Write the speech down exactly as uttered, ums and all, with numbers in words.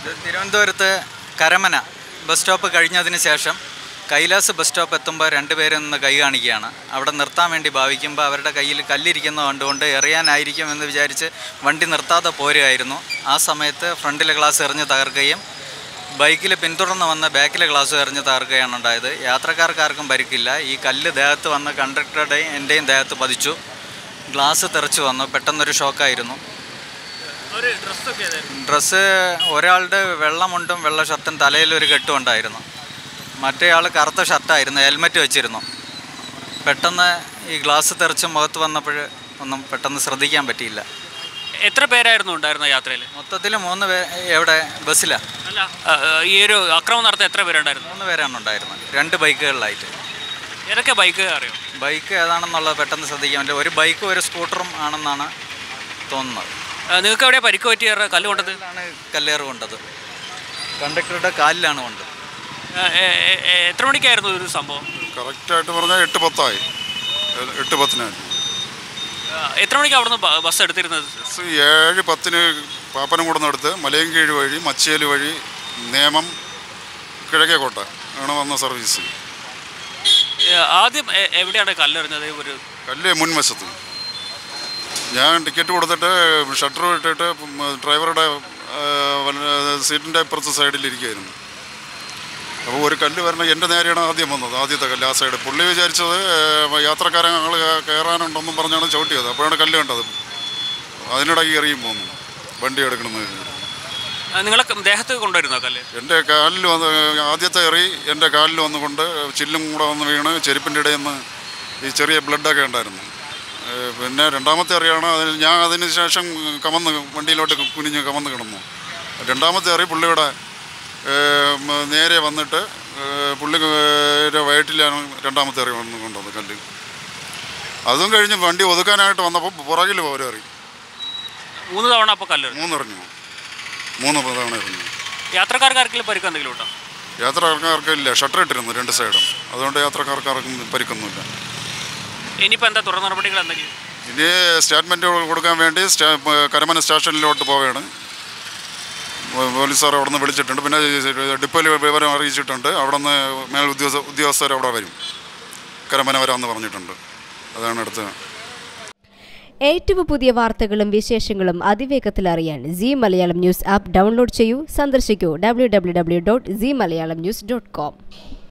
തിരുവനന്തപുരത്ത് Karamana bus stop കഴിഞ്ഞതിന് ശേഷം കൈലാസ് ബസ് സ്റ്റോപ്പ് എത്തുമ്പോൾ രണ്ടുപേരും നിന്ന് കൈ കാണിക്കുകയാണ്. അവിടെ നിർത്താൻ വേണ്ടി ഭാവിക്കുമ്പോൾ അവരുടെ കയ്യിൽ കല്ലിരിക്കുന്ന കണ്ടുകൊണ്ട് എറിയാനായിരിക്കും എന്ന് വിചാരിച്ച് വണ്ടി നിർത്താതെ പോരുകയായിരുന്നു. ആ സമയത്ത് ഫ്രണ്ടിലെ ഗ്ലാസ് എറിഞ്ഞ് തകർക്കുകയും ബൈക്കിൽ പിന്തുടർന്ന് വന്ന ബാക്കിലെ ഗ്ലാസ് എറിഞ്ഞ് തകർക്കുകയാണ് ഉണ്ടായത്. യാത്രക്കാർക്കാർക്കും പരിക്കില്ല. ഈ കല്ല് ദേഹത്ത് വന്ന് കണ്ടക്ടറുടെയും എൻ്റെയും ദേഹത്ത് പതിച്ചു. ഗ്ലാസ് തെറിച്ച് വന്നു. പെട്ടെന്നൊരു ഷോക്കായിരുന്നു. ഡ്രസ്സ് ഒരാളുടെ വെള്ളമുണ്ടും വെള്ള ഷർട്ടും തലയിലൊരു കെട്ടും ഉണ്ടായിരുന്നു. മറ്റേ ആൾ കറുത്ത ഷർട്ടായിരുന്നു, ഹെൽമറ്റ് വെച്ചിരുന്നു. പെട്ടെന്ന് ഈ ഗ്ലാസ് തെറിച്ച് മുഖത്ത് വന്നപ്പോൾ ഒന്നും പെട്ടെന്ന് ശ്രദ്ധിക്കാൻ പറ്റിയില്ല. എത്ര പേരായിരുന്നു ഉണ്ടായിരുന്ന യാത്രയിൽ? മൊത്തത്തിൽ മൂന്ന് പേര്. എവിടെ? ബസ്സിലാണ്. അല്ല, ഈ ഒരു അക്രമം നടത്താൻ എത്ര പേരുണ്ടായിരുന്നു? മൂന്ന് പേരാണ് ഉണ്ടായിരുന്നത്, രണ്ട് ബൈക്കുകളിലായിട്ട്. ഏതൊക്കെ ബൈക്ക് അറിയോ? ബൈക്ക് ഏതാണെന്നുള്ളത് പെട്ടെന്ന് ശ്രദ്ധിക്കാൻ പറ്റില്ല. ഒരു ബൈക്കും ഒരു സ്കൂട്ടറും ആണെന്നാണ് തോന്നുന്നത്. നിങ്ങൾക്ക് എവിടെ പരിക്ക് പറ്റിയ കല്ല് കൊണ്ടത്? ആണ് കല്ലേറ് കൊണ്ടത്. കണ്ടക്ടറുടെ കാലിലാണ് കൊണ്ടത്. എത്ര മണിക്കായിരുന്നു ഒരു സംഭവം? കറക്റ്റായിട്ട് പറഞ്ഞാൽ എട്ട് പത്തായി. എട്ട് പത്തിനായിരുന്നു. എത്ര മണിക്ക് അവിടെ നിന്ന് ബസ് എടുത്തിരുന്നത്? ബസ് ഏഴ് പത്തിന് പാപ്പനംകുടം നടത്ത് മലയൻകീഴ് വഴി മച്ചേല് വഴി നേമം കിഴക്കേക്കോട്ട ആണ് വന്ന സർവീസ്. ആദ്യം എവിടെയാണ് കല്ലെറിഞ്ഞത്? ഒരു കല്ല് മുൻവശത്ത്. ഞാൻ ടിക്കറ്റ് കൊടുത്തിട്ട് ഷട്ടർ ഇട്ടിട്ട് ഡ്രൈവറുടെ സീറ്റിൻ്റെ അപ്പുറത്തെ സൈഡിലിരിക്കുകയായിരുന്നു. അപ്പോൾ ഒരു കല്ല് വരണം എൻ്റെ നേരെയാണ് ആദ്യം വന്നത്. ആദ്യത്തെ കല്ല് ആ സൈഡ്. പുള്ളി വിചാരിച്ചത് യാത്രക്കാരൻ ആൾ കയറാനുണ്ടെന്നും പറഞ്ഞാണ് ചവിട്ടിയത്. അപ്പോഴാണ് കല്ല് കണ്ടത്. അതിനിടയ്ക്ക് എറിയും പോകുന്നു വണ്ടി എടുക്കണമെന്ന്. നിങ്ങളെ ദേഹത്ത് കൊണ്ടുവരുന്നോ കല്ല്? എൻ്റെ കാലിൽ വന്ന് ആദ്യത്തെ എറി എൻ്റെ കാലിൽ വന്നുകൊണ്ട് ചില്ലും കൂടെ വന്ന് വീണ് ചെരുപ്പിൻ്റെ ഇടയിൽ നിന്ന് ഈ ചെറിയ ബ്ലഡൊക്കെ ഉണ്ടായിരുന്നു. പിന്നെ രണ്ടാമത്തെ എറിയാണ്. അതിന് ഞാൻ അതിന് ശേഷം കമന്ന് വണ്ടിയിലോട്ട് കുനിഞ്ഞ് കമന്ന് കിടന്നു. രണ്ടാമത്തെ എറി പുള്ളിയുടെ നേരെ വന്നിട്ട് പുള്ളിയുടെ വയറ്റിലാണ് രണ്ടാമത്തെ എറി വന്ന് കൊണ്ടുവന്നത് കല്ല്. അതും കഴിഞ്ഞ് വണ്ടി ഒതുക്കാനായിട്ട് വന്നപ്പോൾ പുറകിൽ ഓരോ എറി. മൂന്ന് തവണ അപ്പോൾ കല്ല് മൂന്നെറിഞ്ഞു. മൂന്ന് തവണ എറിഞ്ഞു. യാത്രക്കാർക്ക് ആർക്കെങ്കിലും പരിക്ക് എന്തെങ്കിലും ഉണ്ടോ? യാത്രക്കാർക്കില്ല. ഷട്ടർ ഇട്ടിരുന്നു രണ്ട് സൈഡും. അതുകൊണ്ട് യാത്രക്കാർക്കാർക്കും പരിക്കൊന്നുമില്ല. ഇനിയിപ്പോൾ എന്താ തുടർ നടപടികൾ എന്തെങ്കിലും? ഇനി സ്റ്റേറ്റ്മെൻറ്റ് കൊടുക്കാൻ വേണ്ടി കരമന സ്റ്റേഷനിലോട്ട് പോവുകയാണ്. പോലീസുകാർ അവിടെ നിന്ന് വിളിച്ചിട്ടുണ്ട്. പിന്നെ ഡിപ്പോയിൽ വിവരം അറിയിച്ചിട്ടുണ്ട്. അവിടെ നിന്ന് മേൽ ഉദ്യോഗസ്ഥ ഉദ്യോഗസ്ഥർ അവിടെ വരും. കരമന വരാമെന്ന് പറഞ്ഞിട്ടുണ്ട്. അതാണ് അടുത്ത്. ഏറ്റവും പുതിയ വാർത്തകളും വിശേഷങ്ങളും അതിവേഗത്തിൽ അറിയാൻ C Malayalam news app download ചെയ്യൂ. സന്ദർശിക്കൂ W W W dot C Malayalam news dot com.